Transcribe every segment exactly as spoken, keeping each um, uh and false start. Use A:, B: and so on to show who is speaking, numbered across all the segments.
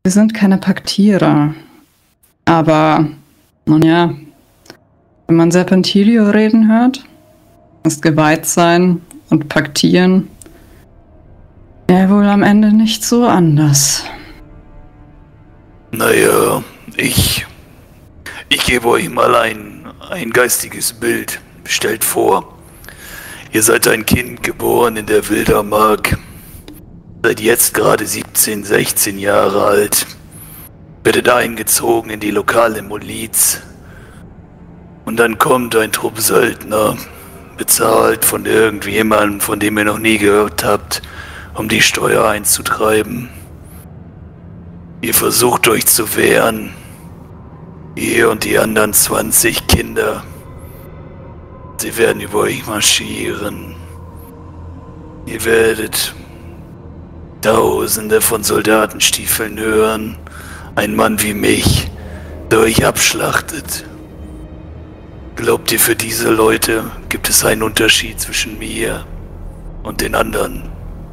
A: Wir sind keine Paktierer. Aber, nun ja, wenn man Serpentilio reden hört, ist geweiht sein und paktieren ja wohl am Ende nicht so anders.
B: Naja, ich... Ich gebe euch mal ein, ein geistiges Bild. Stellt vor, ihr seid ein Kind geboren in der Wildermark. Seid jetzt gerade siebzehn, sechzehn Jahre alt. Werdet eingezogen in die lokale Miliz. Und dann kommt ein Trupp Söldner, bezahlt von irgendjemandem, von dem ihr noch nie gehört habt, um die Steuer einzutreiben. Ihr versucht euch zu wehren. Ihr und die anderen zwanzig Kinder. Sie werden über euch marschieren. Ihr werdet Tausende von Soldatenstiefeln hören. Ein Mann wie mich, der euch abschlachtet. Glaubt ihr, für diese Leute gibt es einen Unterschied zwischen mir und den anderen?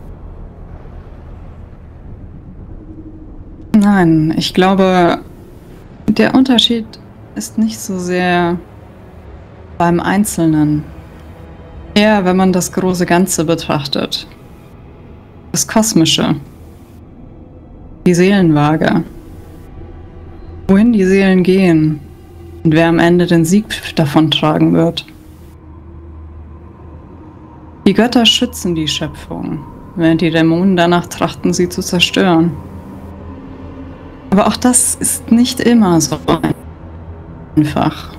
A: Nein, ich glaube, der Unterschied ist nicht so sehr beim Einzelnen. Eher, wenn man das große Ganze betrachtet. Das Kosmische. Die Seelenwaage. Wohin die Seelen gehen und wer am Ende den Sieg davontragen wird. Die Götter schützen die Schöpfung, während die Dämonen danach trachten, sie zu zerstören. Aber auch das ist nicht immer so einfach.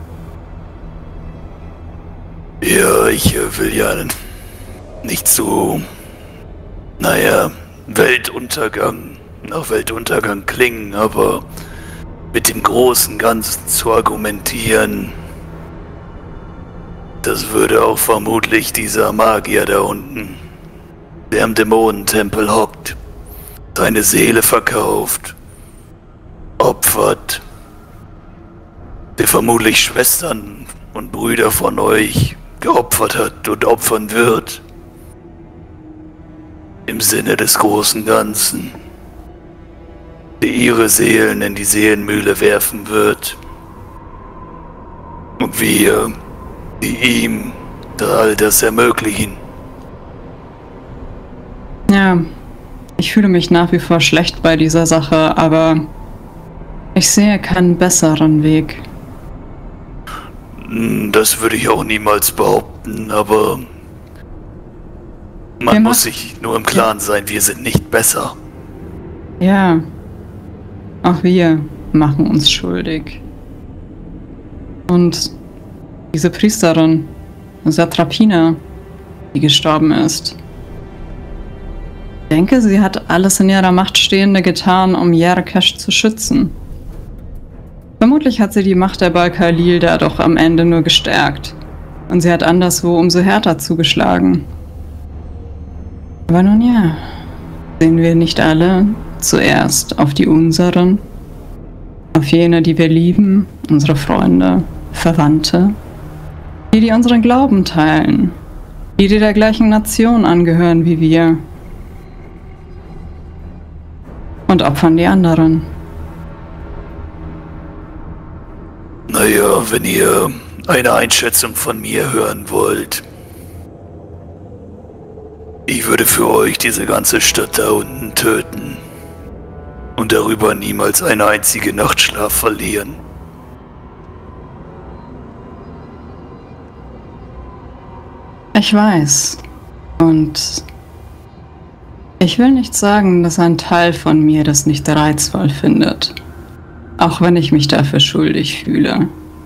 B: Ja, ich äh, will ja nicht so, naja, Weltuntergang, nach Weltuntergang klingen, aber mit dem großen Ganzen zu argumentieren, das würde auch vermutlich dieser Magier da unten, der im Dämonentempel hockt, seine Seele verkauft, opfert, der vermutlich Schwestern und Brüder von euch geopfert hat und opfern wird, im Sinne des großen Ganzen, der ihre Seelen in die Seelenmühle werfen wird, und wir, die ihm all das ermöglichen.
A: Ja, ich fühle mich nach wie vor schlecht bei dieser Sache, aber ich sehe keinen besseren Weg.
B: Das würde ich auch niemals behaupten, aber man
A: Wir
B: muss
A: mach-
B: sich nur im Klaren sein, wir sind nicht besser.
A: Ja, auch wir machen uns schuldig. Und diese Priesterin, Satrapina, die gestorben ist. Ich denke, sie hat alles in ihrer Macht Stehende getan, um Yerkesh zu schützen. Vermutlich hat sie die Macht der Bal-Khalil da doch am Ende nur gestärkt. Und sie hat anderswo umso härter zugeschlagen. Aber nun ja, sehen wir nicht alle zuerst auf die unseren, auf jene, die wir lieben, unsere Freunde, Verwandte, die, die unseren Glauben teilen, die, die der gleichen Nation angehören wie wir, und opfern die anderen.
B: Naja, wenn ihr eine Einschätzung von mir hören wollt, ich würde für euch diese ganze Stadt da unten töten und darüber niemals eine einzige Nacht Schlaf verlieren.
A: Ich weiß. Und ich will nicht sagen, dass ein Teil von mir das nicht reizvoll findet. Auch wenn ich mich dafür schuldig fühle.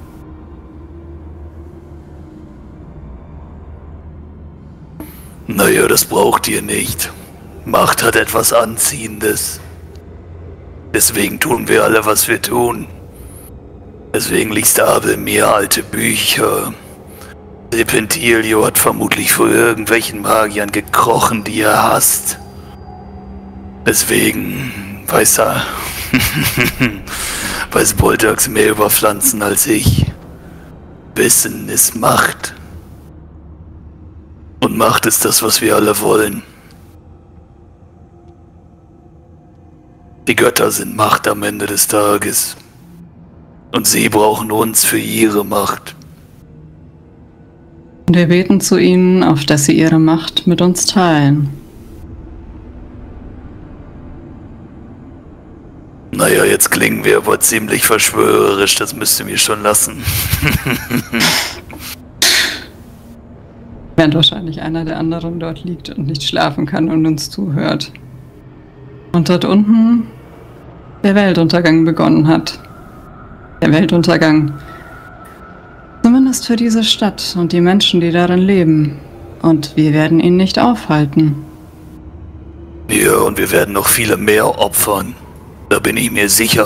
B: Naja, das braucht ihr nicht. Macht hat etwas Anziehendes. Deswegen tun wir alle, was wir tun. Deswegen liest Abel mir alte Bücher. Serpentilio hat vermutlich vor irgendwelchen Magiern gekrochen, die er hasst. Deswegen weiß er, weiß Boltax mehr über Pflanzen als ich. Wissen ist Macht. Und Macht ist das, was wir alle wollen. Die Götter sind Macht am Ende des Tages. Und sie brauchen uns für ihre Macht.
A: Und wir beten zu ihnen, auf dass sie ihre Macht mit uns teilen.
B: Naja, jetzt klingen wir aber ziemlich verschwörerisch, das müsst ihr mir schon lassen.
A: Während wahrscheinlich einer der anderen dort liegt und nicht schlafen kann und uns zuhört. Und dort unten der Weltuntergang begonnen hat. Der Weltuntergang. Zumindest für diese Stadt und die Menschen, die darin leben. Und wir werden ihn nicht aufhalten.
B: Ja, und wir werden noch viele mehr opfern. Da bin ich mir sicher.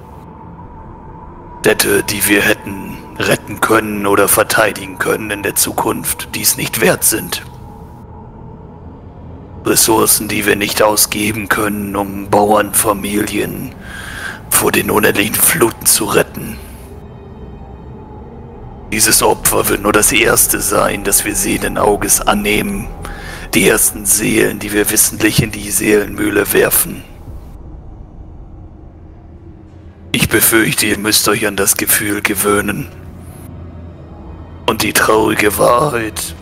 B: Städte, die wir hätten retten können oder verteidigen können in der Zukunft, die es nicht wert sind. Ressourcen, die wir nicht ausgeben können, um Bauernfamilien vor den unendlichen Fluten zu retten. Dieses Opfer wird nur das erste sein, das wir sehenden Auges annehmen. Die ersten Seelen, die wir wissentlich in die Seelenmühle werfen. Ich befürchte, ihr müsst euch an das Gefühl gewöhnen. Und die traurige Wahrheit,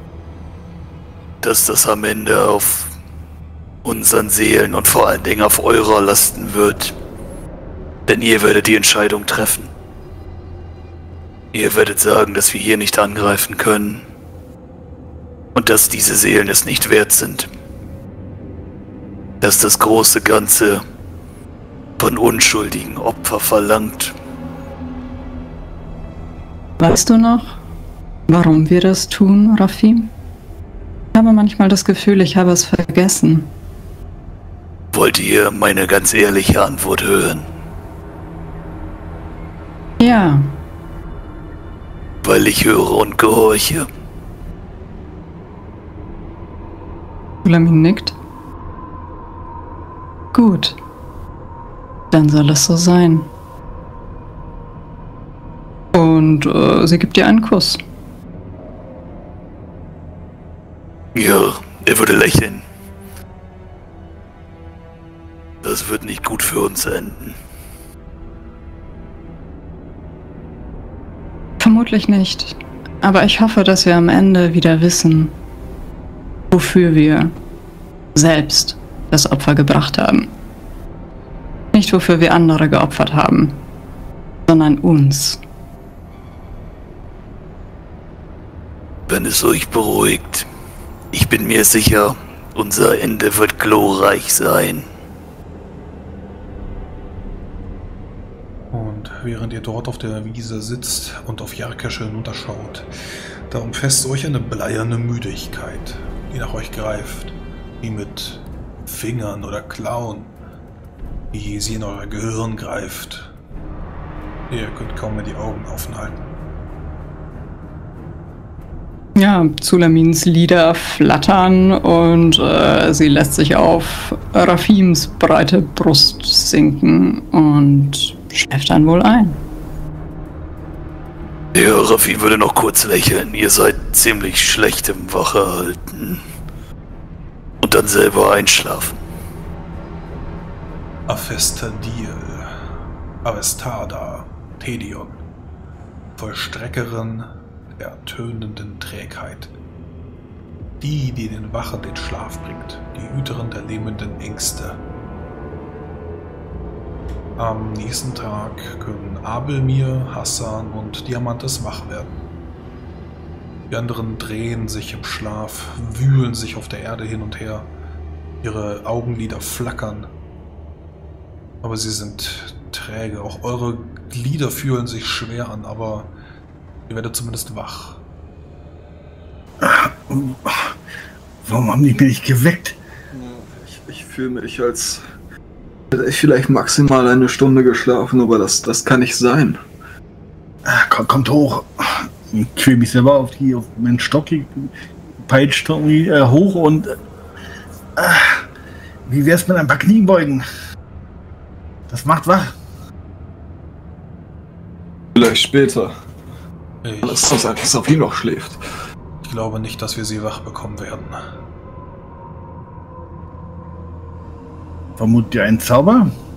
B: dass das am Ende auf unseren Seelen und vor allen Dingen auf eurer lasten wird. Denn ihr werdet die Entscheidung treffen. Ihr werdet sagen, dass wir hier nicht angreifen können. Und dass diese Seelen es nicht wert sind. Dass das große Ganze von unschuldigen Opfern verlangt.
A: Weißt du noch, warum wir das tun, Rafim? Ich habe manchmal das Gefühl, ich habe es vergessen.
B: Wollt ihr meine ganz ehrliche Antwort hören?
A: Ja.
B: Weil ich höre und gehorche.
A: Sulamin nickt. Gut. Dann soll es so sein. Und äh, sie gibt dir einen Kuss.
B: Ja, er würde lächeln. Das wird nicht gut für uns enden.
A: Vermutlich nicht. Aber ich hoffe, dass wir am Ende wieder wissen, wofür wir selbst das Opfer gebracht haben. Nicht wofür wir andere geopfert haben, sondern uns.
B: Wenn es euch beruhigt, ich bin mir sicher, unser Ende wird glorreich sein.
C: Und während ihr dort auf der Wiese sitzt und auf Jarkesche hinunterschaut, da umfasst euch eine bleierne Müdigkeit, die nach euch greift, wie mit Fingern oder Klauen, wie sie in euer Gehirn greift. Ihr könnt kaum mehr die Augen offen halten.
A: Ja, Zulamins Lider flattern und äh, sie lässt sich auf Rafims breite Brust sinken und schläft dann wohl ein.
B: Ja, Rafim würde noch kurz lächeln. Ihr seid ziemlich schlecht im Wachehalten. Und dann selber einschlafen.
C: Aphestadil, Avestada, Tedion, Vollstreckerin der tönenden Trägheit. Die, die den Wachen den Schlaf bringt, die Hüterin der lähmenden Ängste. Am nächsten Tag können Abelmir, Hassan und Diamantes wach werden. Die anderen drehen sich im Schlaf, wühlen sich auf der Erde hin und her. Ihre Augenlider flackern. Aber sie sind träge. Auch eure Glieder fühlen sich schwer an, aber ihr werdet zumindest wach.
D: Warum haben die mich nicht geweckt?
E: Ich, ich fühle mich, als hätte ich vielleicht maximal eine Stunde geschlafen, aber das, das kann nicht sein.
D: Kommt, kommt hoch. Ich quäl mich selber auf, die, auf meinen Stock, peitscht irgendwie äh, hoch und äh, wie wär's mit ein paar Kniebeugen? Das macht wach.
E: Vielleicht später.
C: Ich,
E: Lass uns einfach, dass auf ihn noch schläft.
C: ich glaube nicht, dass wir sie wach bekommen werden.
D: Vermutet ihr einen Zauber?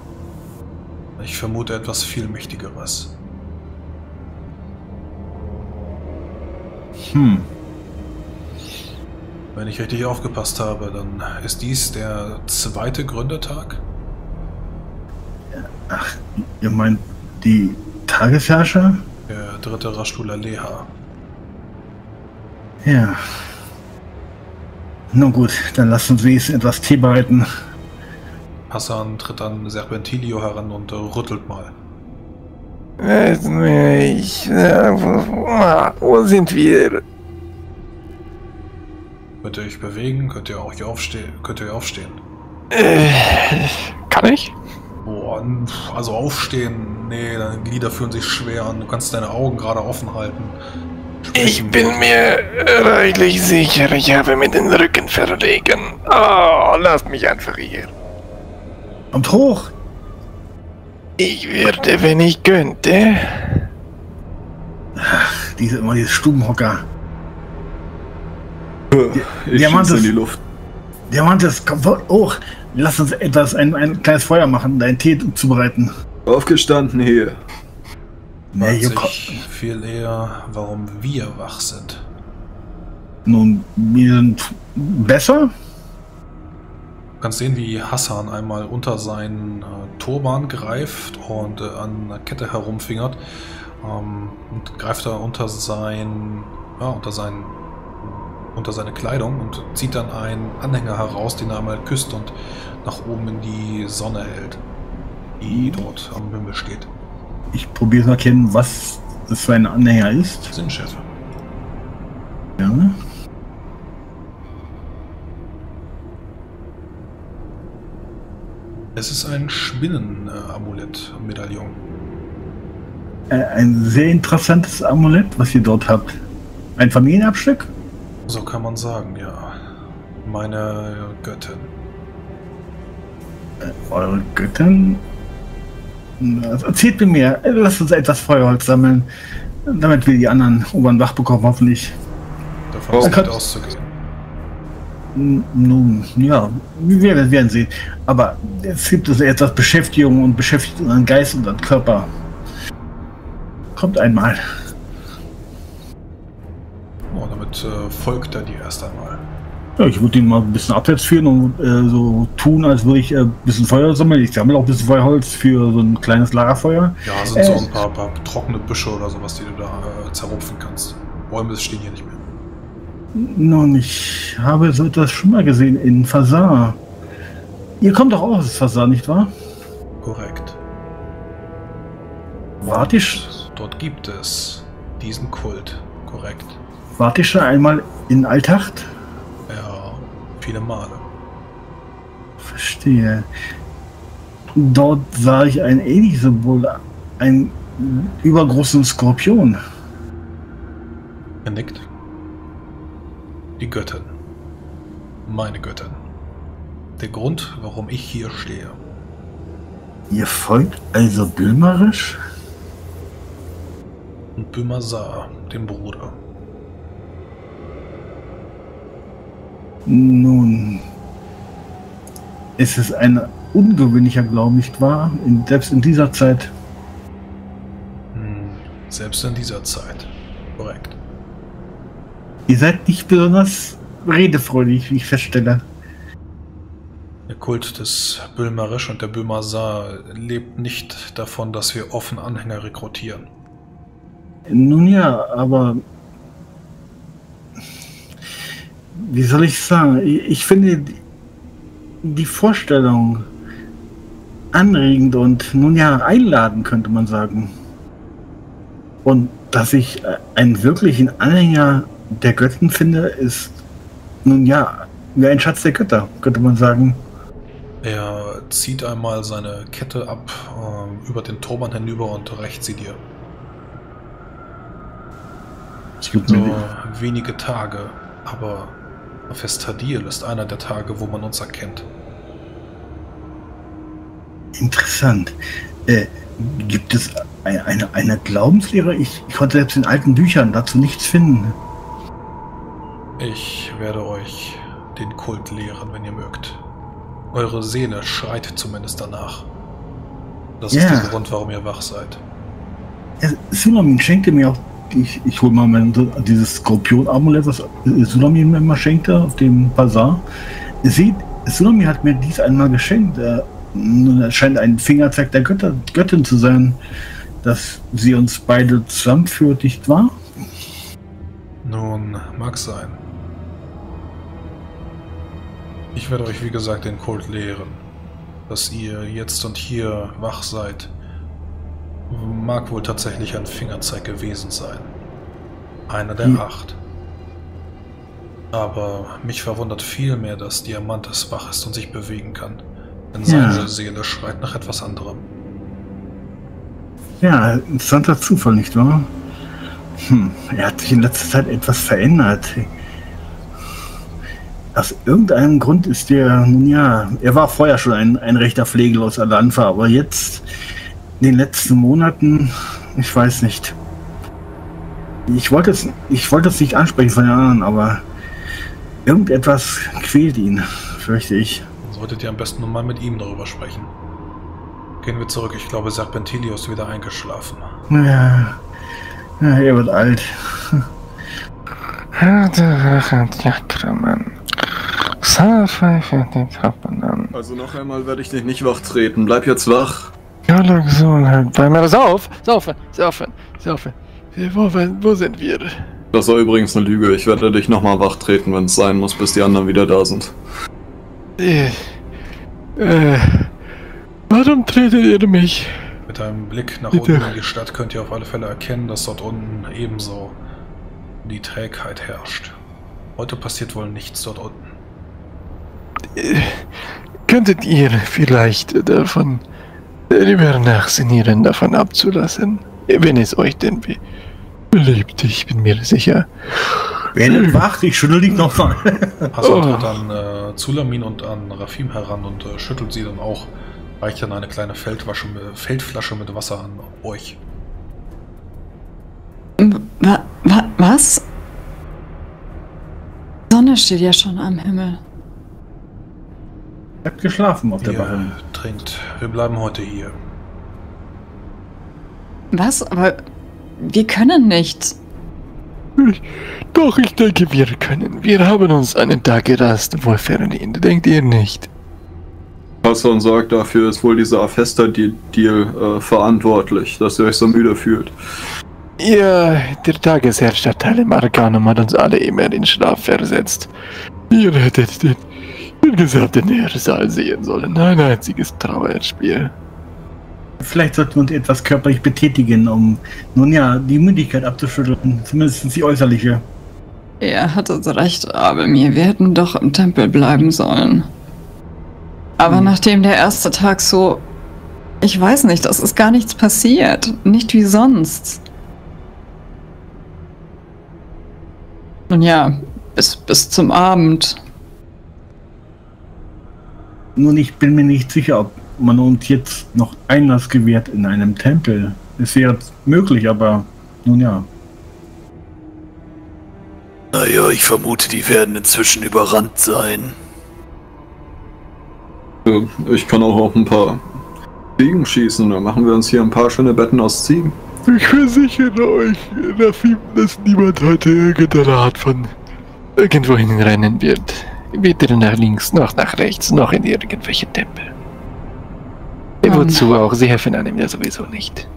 C: Ich vermute etwas viel Mächtigeres.
D: Hm.
C: Wenn ich richtig aufgepasst habe, dann ist dies der zweite Gründertag?
D: Ach, ihr meint die Tagesherrscher?
C: Der dritte Rashtula Leha.
D: Ja. Nun gut, dann lasst uns wenigstens etwas Tee bereiten.
C: Hassan tritt an Serpentilio heran und rüttelt mal.
F: Ich, äh, wo sind wir?
C: Könnt ihr euch bewegen? Könnt ihr auch hier aufstehen? Könnt ihr aufstehen?
F: Äh, kann ich?
C: Boah, also aufstehen, nee, deine Glieder fühlen sich schwer an. Du kannst deine Augen gerade offen halten.
F: Ich bin mir reichlich sicher, ich habe mir den Rücken verlegen. Oh, lasst mich einfach hier.
D: Kommt hoch!
F: Ich würde, wenn ich könnte.
D: Ach, diese, immer diese Stubenhocker.
E: Ich
D: Diamantes,
E: schieße in die Luft.
D: Diamantes, komm hoch! Lass uns etwas, ein, ein kleines Feuer machen, deinen Tee zubereiten.
E: Aufgestanden hier.
D: Nee, hier
C: Fragt
D: kommt.
C: sich viel eher, warum wir wach sind.
D: Nun, wir sind besser?
C: Du kannst sehen, wie Hassan einmal unter seinen äh, Turban greift und äh, an einer Kette herumfingert. Ähm, und greift da unter sein, ja, unter sein, unter seine Kleidung und zieht dann einen Anhänger heraus, den er einmal küsst und nach oben in die Sonne hält, die dort am Himmel steht.
D: Ich probiere zu erkennen, was das für ein Anhänger ist.
C: Sinnschärfe.
D: Ja.
C: Es ist ein Spinnen-Amulett-Medaillon.
D: Äh, ein sehr interessantes Amulett, was ihr dort habt. Ein Familienabstück?
C: So kann man sagen, ja. Meine Göttin.
D: Äh, eure Göttin? Also, erzählt mir mehr. Lasst uns etwas Feuerholz sammeln, damit wir die anderen oberen wach bekommen, hoffentlich.
C: Davon
E: Oh,
C: ist nicht
D: kann-
C: auszugehen.
D: N- Nun, ja, wir werden- werden sehen. Aber es gibt also etwas Beschäftigung und beschäftigt unseren Geist und unseren Körper. Kommt einmal.
C: Oh, damit äh, folgt er dir erst einmal.
D: Ja, ich würde ihn mal ein bisschen abwärts führen und äh, so tun, als würde ich äh, ein bisschen Feuer sammeln. Ich sammle auch ein bisschen Feuerholz für so ein kleines Lagerfeuer.
C: Ja, sind so
D: Äh.
C: ein paar, paar trockene Büsche oder sowas, die du da äh, zerrupfen kannst. Bäume stehen hier nicht mehr.
D: Nun, ich habe so etwas schon mal gesehen in Fasar. Ihr kommt doch auch aus Fasar, nicht wahr?
C: Korrekt.
D: Wart ihr, sch-
C: Dort gibt es diesen Kult. Korrekt.
D: wart ihr schon einmal in Altacht?
C: Ja, viele Male.
D: Verstehe. Dort sah ich ein ähnliches Symbol, einen übergroßen Skorpion.
C: Er nickt. Die Göttin. Meine Göttin. Der Grund, warum ich hier stehe.
D: Ihr folgt also Böhmerisch?
C: Und Böhmersar, dem Bruder.
D: Nun, es ist ein ungewöhnlicher Glauben, nicht wahr? In, selbst in dieser Zeit.
C: Hm, selbst in dieser Zeit. Korrekt.
D: Ihr seid nicht besonders redefreudig, wie ich feststelle.
C: Der Kult des Böhmerisch und der Böhmersar lebt nicht davon, dass wir offen Anhänger rekrutieren.
D: Nun ja, aber wie soll ich sagen? Ich, ich finde die, die Vorstellung anregend und nun ja einladend, könnte man sagen. Und dass ich äh, einen wirklichen Anhänger der Göttin finde, ist nun ja wie ein Schatz der Götter, könnte man sagen.
C: Er zieht einmal seine Kette ab, äh, über den Turban hinüber und reicht sie dir.
D: Es gibt
C: So
D: mir
C: wenige Tage, aber Festadil ist einer der Tage, wo man uns erkennt.
D: interessant. Äh, gibt es eine, eine, eine Glaubenslehre? Ich, ich konnte selbst in alten Büchern dazu nichts finden.
C: Ich werde euch den Kult lehren, wenn ihr mögt. Eure Seele schreit zumindest danach. Das
D: Ja.
C: ist der Grund, warum ihr wach seid.
D: Ja, Sulamin schenkte mir auch, ich, ich hole mal mein, dieses Skorpion-Amulett, was Sulamin mir immer schenkte auf dem Bazar. Seht, Sulamin hat mir dies einmal geschenkt. Äh, nun, es scheint ein Fingerzeig der Götter, Göttin zu sein, dass sie uns beide zusammenführt, nicht wahr?
C: Nun, mag sein. Ich werde euch, wie gesagt, den Kult lehren. Dass ihr jetzt und hier wach seid, mag wohl tatsächlich ein Fingerzeig gewesen sein. Einer der
D: Hm.
C: acht. Aber mich verwundert vielmehr, dass Diamantes wach ist und sich bewegen kann. Denn
D: Ja.
C: seine Seele schreit nach etwas anderem.
D: Ja, interessanter Zufall, nicht wahr? Hm, er hat sich in letzter Zeit etwas verändert. Aus irgendeinem Grund ist er, nun ja, er war vorher schon ein, ein rechter pflegeloser Landfer, aber jetzt, in den letzten Monaten, ich weiß nicht. Ich wollte es, ich wollte es nicht ansprechen von den anderen, aber irgendetwas quält ihn, fürchte ich.
C: Solltet ihr am besten nun mal mit ihm darüber sprechen. Gehen wir zurück. Ich glaube, Serpentilius ist wieder eingeschlafen.
D: Ja, ja, er wird alt.
E: Also noch einmal werde ich dich nicht wach treten. Bleib jetzt wach.
F: Bei mir sauf, saufen, saufen, saufen. Wo, wo sind wir?
E: Das war übrigens eine Lüge. Ich werde dich nochmal wach treten, wenn es sein muss, bis die anderen wieder da sind.
F: Äh, äh, warum tretet ihr mich?
C: Mit einem Blick nach
F: Bitte.
C: unten in die Stadt könnt ihr auf alle Fälle erkennen, dass dort unten ebenso die Trägheit herrscht. Heute passiert wohl nichts dort unten.
F: Äh, könntet ihr vielleicht davon lieber nachsinnieren, davon abzulassen? Wenn es euch denn be beliebt, ich bin mir sicher.
D: Werdet wach, ich schüttel dich noch mal.
C: Hassan
F: Oh.
C: tritt an äh, Zulamin und an Rafim heran und äh, schüttelt sie dann auch. Reicht dann eine kleine Feldwasche, Feldflasche mit Wasser an euch.
A: Wa wa was? Sonne steht ja schon am Himmel.
D: Ich hab geschlafen auf der
C: Ihr
D: Wache.
C: trinkt. Wir bleiben heute hier.
A: Was? Aber wir können nicht.
F: Ich, doch, ich denke, wir können. Wir haben uns einen Tag gerast, wohl verdient. Denkt ihr nicht?
E: Hassan sagt, dafür ist wohl dieser Afesta-Deal äh, verantwortlich, dass ihr euch so müde fühlt.
F: Ja, der Tagesherrscher Talem Arcanum hat uns alle immer in den Schlaf versetzt. Ihr hättet den, den gesamten Hörsaal sehen sollen. Ein einziges Trauerspiel.
D: Vielleicht sollten wir uns etwas körperlich betätigen, um, nun ja, die Müdigkeit abzuschütteln. Zumindest die äußerliche.
A: Er hatte recht, aber mir wir hätten doch im Tempel bleiben sollen. Aber
D: Hm.
A: nachdem der erste Tag so... Ich weiß nicht, es ist gar nichts passiert. Nicht wie sonst. Nun ja, bis, bis zum Abend.
D: Nun, ich bin mir nicht sicher, ob man uns jetzt noch Einlass gewährt in einem Tempel. Es wäre möglich, aber nun ja.
B: Naja, ich vermute, die werden inzwischen überrannt sein.
E: Äh, Ich kann auch auf ein paar Ziegen schießen. Dann machen wir uns hier ein paar schöne Betten aus Ziegen.
F: Ich versichere euch, Rafim, dass niemand heute irgendeine Art von irgendwohin rennen wird. Weder nach links, noch nach rechts, noch in irgendwelche Tempel.
A: Oh
F: Wozu auch, sie helfen einem ja sowieso nicht.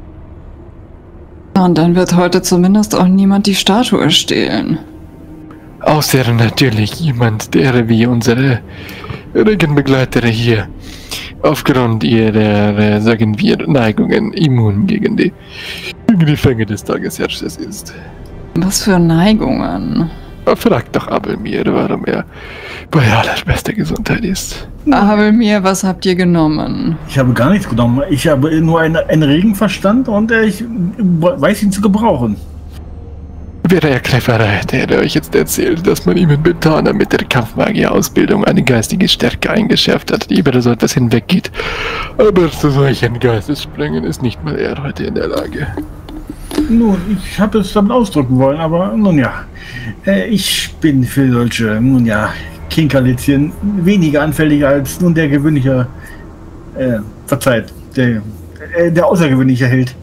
A: Und dann wird heute zumindest auch niemand die Statue stehlen.
F: Außer natürlich jemand, der wie unsere Regenbegleiter hier aufgrund ihrer, äh, sagen wir, Neigungen immun gegen die, gegen die Fänge des Tagesherrschers ist.
A: Was für Neigungen.
F: Fragt doch Abelmir, warum er bei allerbester Gesundheit ist.
A: Aber mir, was habt ihr genommen?
D: Ich habe gar nichts genommen. Ich habe nur einen, einen Regenverstand und äh, ich weiß ihn zu gebrauchen.
F: Wäre er cleverer, hätte er euch jetzt erzählt, dass man ihm in Bentana mit der Kampfmagier-Ausbildung eine geistige Stärke eingeschärft hat, die über so etwas hinweggeht. Aber zu solchen Geistessprengen ist nicht mal er heute in der Lage.
D: Nun, ich habe es damit ausdrücken wollen, aber nun ja. Äh, ich bin für solche, nun ja, Kinkerlitzchen weniger anfällig als nun der gewöhnliche äh, verzeiht, der, äh, der außergewöhnliche Held.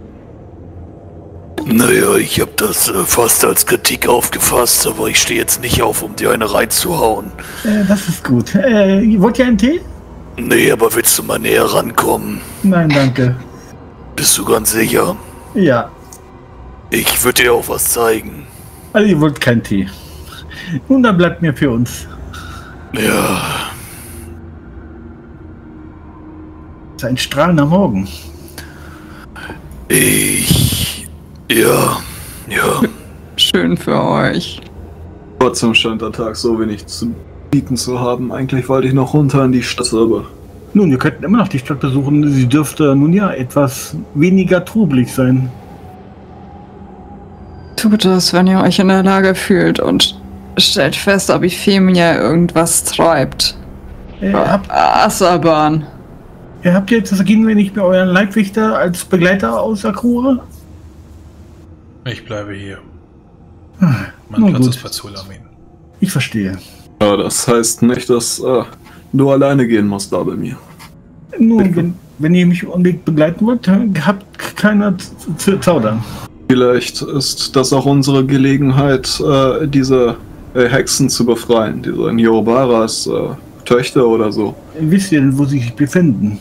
B: Naja, ich habe das äh, fast als Kritik aufgefasst, aber ich stehe jetzt nicht auf, um dir eine reinzuhauen.
D: Äh, das ist gut. Äh, wollt ihr einen Tee?
B: Nee, aber willst du mal näher rankommen?
D: Nein, danke.
B: Bist du ganz sicher?
D: Ja.
B: Ich würde dir auch was zeigen.
D: Also ihr wollt keinen Tee. Nun, dann bleibt mir für uns.
B: Ja.
D: Es ist ein strahlender Morgen.
B: Ich... Ja, ja.
A: Schön für euch.
E: Trotzdem scheint der Tag so wenig zu bieten zu haben. Eigentlich wollte ich noch runter in die Stadt, aber...
D: Nun, wir könnten immer noch die Stadt besuchen. Sie dürfte nun ja etwas weniger trubelig sein.
A: Tut es, wenn ihr euch in der Lage fühlt und stellt fest, ob Euphemia irgendwas treibt.
D: Äh, habt,
A: Asaban.
D: ihr habt jetzt, das gehen wir nicht mehr euren Leibwächter als Begleiter aus Akura?
C: Ich bleibe hier.
D: Hm,
C: Mein
D: nun
C: Platz
D: gut.
C: ist bei Zulamin.
D: Ich verstehe.
E: Ja, das heißt nicht, dass äh, du alleine gehen musst da bei mir.
D: Nun, wenn, wenn ihr mich unbedingt begleiten wollt, habt keiner zu, zu zaudern.
E: Vielleicht ist das auch unsere Gelegenheit, äh, diese äh, Hexen zu befreien, diese Nyobaras äh, Töchter oder so.
D: Wisst ihr denn, wo sie sich befinden?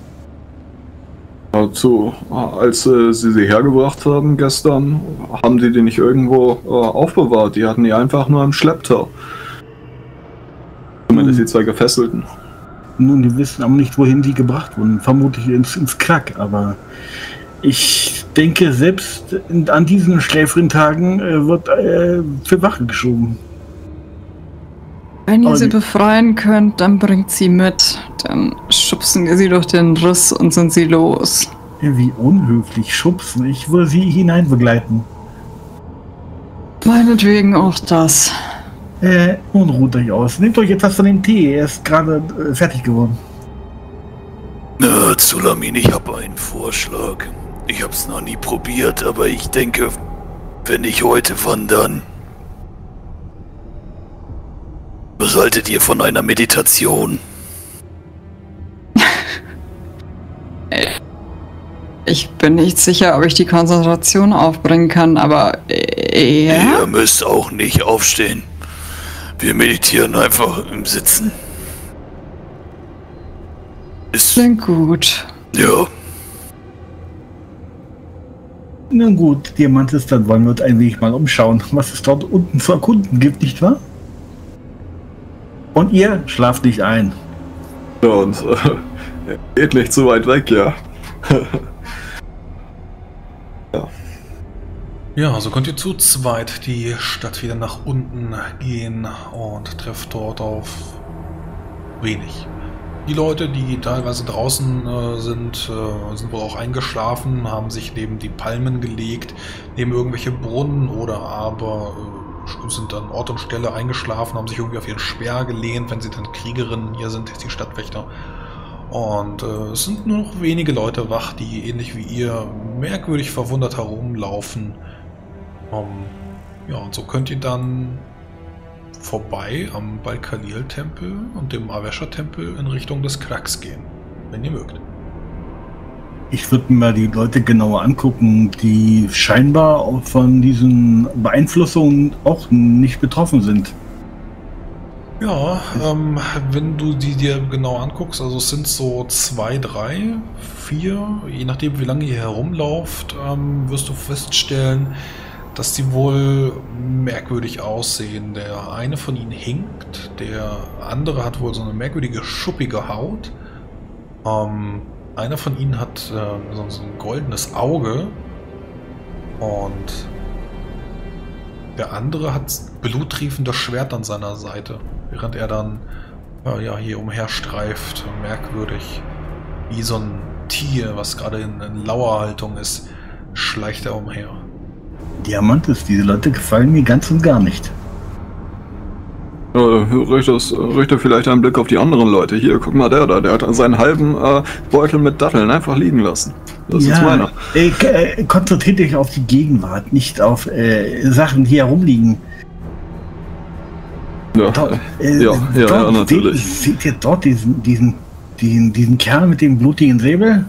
E: Dazu, als äh, sie sie hergebracht haben gestern, haben sie die nicht irgendwo äh, aufbewahrt. Die hatten die einfach nur im Schlepptau. Zumindest
D: Hm.
E: die zwei Gefesselten.
D: Nun, die wissen aber nicht, wohin sie gebracht wurden. Vermutlich ins, ins Krack, aber ich denke, selbst in, an diesen schläfrigen Tagen äh, wird äh, für Wache geschoben.
A: Wenn ihr
D: Aber
A: sie
D: die-
A: befreien könnt, dann bringt sie mit. Dann schubsen wir sie durch den Riss und sind sie los.
D: Wie unhöflich schubsen. Ich würde sie hineinbegleiten.
A: Meinetwegen auch das.
D: Äh, nun ruht euch aus. Nehmt euch etwas von dem Tee. Er ist gerade äh, fertig geworden.
B: Na, Zulamin, ich habe einen Vorschlag. Ich habe es noch nie probiert, aber ich denke, wenn ich heute wandern... Was haltet ihr von einer Meditation?
A: Ich bin nicht sicher, ob ich die Konzentration aufbringen kann, aber äh, ja.
B: Ihr müsst auch nicht aufstehen. Wir meditieren einfach im Sitzen. Ist...
A: Klingt gut.
B: Ja.
D: Na gut, Diamantis, dann wollen wir uns ein wenig mal umschauen, was es dort unten zu erkunden gibt, nicht wahr? Und ihr schlaft nicht ein.
E: Ja, und äh, geht nicht so weit weg, ja. ja.
C: Ja, so könnt ihr zu zweit die Stadt wieder nach unten gehen und trefft dort auf wenig. Die Leute, die teilweise draußen äh, sind, äh, sind wohl auch eingeschlafen, haben sich neben die Palmen gelegt, neben irgendwelche Brunnen oder aber äh, sind an Ort und Stelle eingeschlafen, haben sich irgendwie auf ihren Speer gelehnt, wenn sie dann Kriegerinnen hier sind, die Stadtwächter. Und äh, es sind nur noch wenige Leute wach, die ähnlich wie ihr merkwürdig verwundert herumlaufen. Um, ja, und so könnt ihr dann vorbei am Bal-Khalil-Tempel und dem Avesha-Tempel in Richtung des Kraks gehen, wenn ihr mögt.
D: Ich würde mir mal die Leute genauer angucken, die scheinbar auch von diesen Beeinflussungen auch nicht betroffen sind.
C: Ja, ähm, wenn du die dir genau anguckst, also es sind so zwei, drei, vier, je nachdem wie lange ihr herumlauft, ähm, wirst du feststellen, dass die wohl merkwürdig aussehen. Der eine von ihnen hinkt, der andere hat wohl so eine merkwürdige, schuppige Haut. Ähm, einer von ihnen hat äh, so, so ein goldenes Auge und der andere hat bluttriefendes Schwert an seiner Seite, während er dann äh, ja, hier umherstreift, merkwürdig, wie so ein Tier, was gerade in, in Lauerhaltung ist, schleicht er umher.
D: Diamantis, diese Leute gefallen mir ganz und gar nicht.
E: Äh, richte, richte vielleicht einen Blick auf die anderen Leute. Hier, guck mal, der da, der hat seinen halben äh, Beutel mit Datteln einfach liegen lassen. Das ist meiner.
D: Äh, äh, konzentriert euch auf die Gegenwart, nicht auf äh, Sachen, die herumliegen.
E: Ja,
D: Dort,
E: äh, ja, ja,
D: dort
E: ja, natürlich.
D: Seht, seht ihr dort diesen, diesen Den, diesen Kerl mit dem blutigen Säbel?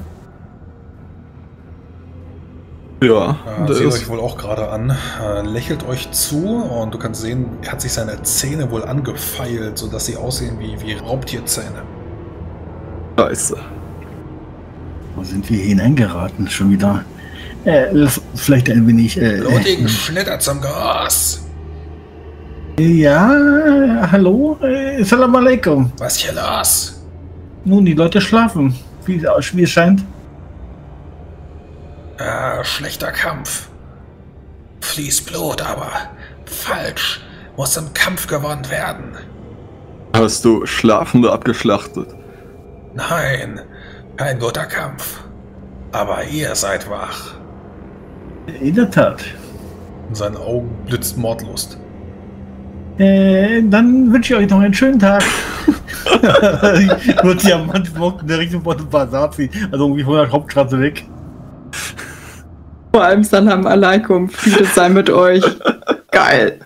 E: Ja,
C: Äh, seht euch wohl auch gerade an, äh, lächelt euch zu und du kannst sehen, er hat sich seine Zähne wohl angefeilt, sodass sie aussehen wie, wie Raubtierzähne.
E: Scheiße.
D: Wo sind wir hineingeraten? Schon wieder. Äh, lass vielleicht ein wenig. Äh,
C: Blutigen
D: äh,
C: Schnitter zum Gras!
D: Ja, äh, hallo? Äh, Salam alaikum.
C: Was hier los?
D: Nun, die Leute schlafen, wie, wie es scheint.
C: Äh, schlechter Kampf. Fließt Blut, aber falsch. Muss im Kampf gewonnen werden.
E: Hast du Schlafende abgeschlachtet?
C: Nein, kein guter Kampf. Aber ihr seid wach.
D: In der Tat.
C: In seinen Augen blitzt Mordlust.
D: Äh, dann wünsche ich euch noch einen schönen Tag. Wird Diamant in der Richtung von dem Bazar ziehen. Also irgendwie von der Hauptstraße weg.
A: Vor allem Salam alaikum, Friede sei mit euch. Geil.